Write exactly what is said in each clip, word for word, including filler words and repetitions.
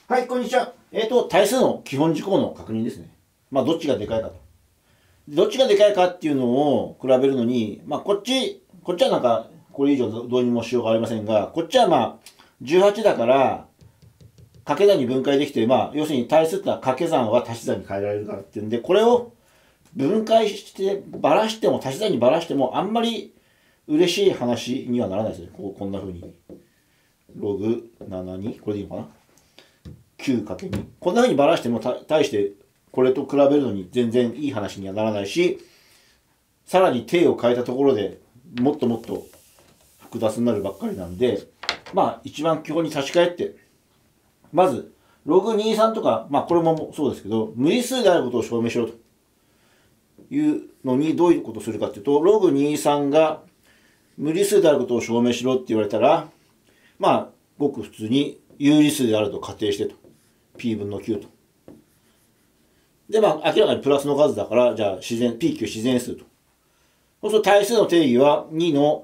はい、こんにちは。えっ、と、対数の基本事項の確認ですね。まあ、どっちがでかいかと。どっちがでかいかっていうのを比べるのに、まあ、こっち、こっちはなんか、これ以上どうにもしようがありませんが、こっちはまあ、じゅうはちだから、掛け算に分解できて、まあ、要するに対数ってのは掛け算は足し算に変えられるからっていうんで、これを分解してばらしても、足し算にばらしても、あんまり嬉しい話にはならないですね。こうこんな風に。ログななに、これでいいのかな きゅうかけるに。こんな風にばらしても対してこれと比べるのに全然いい話にはならないし、さらに定を変えたところでもっともっと複雑になるばっかりなんで、まあ一番基本に立ち返って、まずログにじゅうさんとか、まあこれもそうですけど、無理数であることを証明しろというのにどういうことをするかっていうと、ログにじゅうさんが無理数であることを証明しろって言われたら、まあごく普通に有理数であると仮定してと。P 分のきゅうと。で、まあ、明らかにプラスの数だから、じゃあ、自然、P 級自然数と。そうすると対数の定義はにの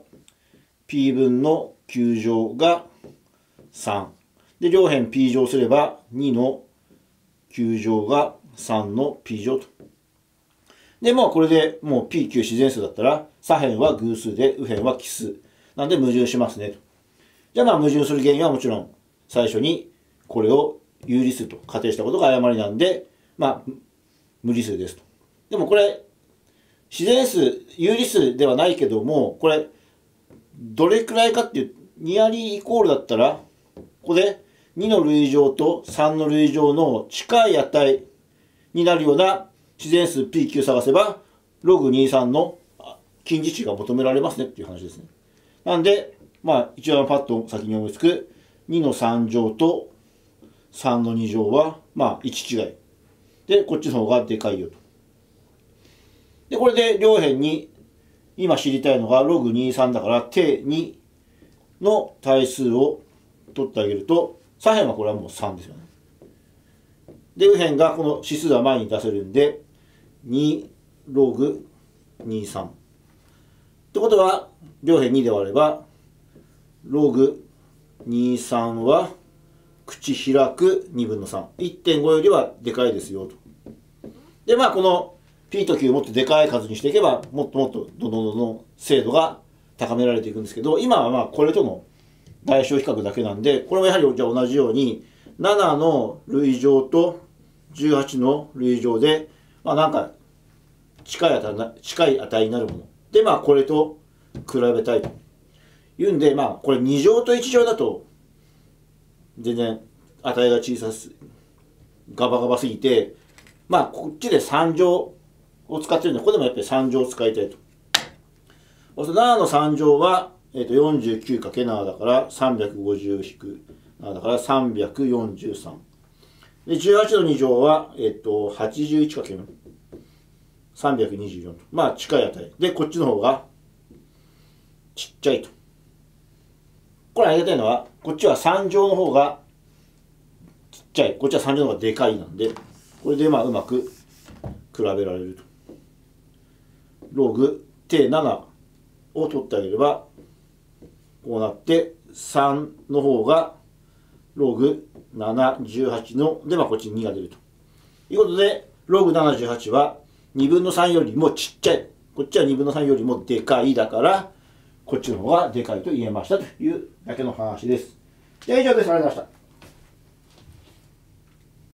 P 分のきゅう乗がさん。で、両辺 P 乗すればにのきゅう乗がさんの P 乗と。で、まあ、これでもう P 級自然数だったら、左辺は偶数で、右辺は奇数。なんで矛盾しますねと。じゃあまあ、矛盾する原因はもちろん、最初にこれを有理数と仮定したことが誤りなんで、まあ、無理数ですと。でもこれ、自然数、有理数ではないけども、これ、どれくらいかっていう、ニアリーイコールだったら、ここでにの類乗とさんの類乗の近い値になるような自然数 P 級探せば、ログにじゅうさんの近似値が求められますねっていう話ですね。なんで、まあ、一番パッと先に思いつくにのさん乗とさんのに乗は、まあ、いち違い。で、こっちの方がでかいよと。で、これで両辺に、今知りたいのがログにじゅうさんだから、定にの対数を取ってあげると、左辺はこれはもうさんですよね。で、右辺がこの指数は前に出せるんで、にログにじゅうさん。ってことは、両辺にで割れば、ログにじゅうさんは、口開くにぶんのさん。いってんご よりはでかいですよと。で、まあこの P と Q をもっとでかい数にしていけば、もっともっとどんどんどんどん精度が高められていくんですけど、今はまあこれとの代償比較だけなんで、これもやはりじゃあ同じように、ななの類乗とじゅうはちの類乗で、まあなんか近い値な、近い値になるもの。で、まあこれと比べたいというんで、まあこれに乗といち乗だと、全然値が小さすガバガバすぎて、まあこっちでさん乗を使ってるんで、ここでもやっぱりさん乗を使いたいと。そうするとななのさん乗は、えー、と よんじゅうきゅうかけるなな だからさんびゃくごじゅう引くななだからさんびゃくよんじゅうさん。で、じゅうはちのに乗は、えっ、ー、と、はちじゅういちかけるさんびゃくにじゅうよんと。まあ近い値。で、こっちの方がちっちゃいと。これありがたいのは、こっちはさん乗の方がちっちゃい。こっちはさん乗の方がでかいなんで、これでまあうまく比べられると。ログ定ななを取ってあげれば、こうなって、さんの方がログなな、じゅうはちの、でまあこっちににが出ると。いうことで、ログなな、じゅうはちはにぶんのさんよりもちっちゃい。こっちはにぶんのさんよりもでかいだから、こっちの方がでかいと言えましたというだけの話です。では以上です。ありがとうございました。